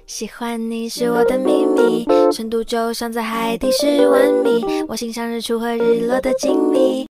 喜欢你是我的秘密，深度就像在海底10万米，我欣赏日出和日落的静谧。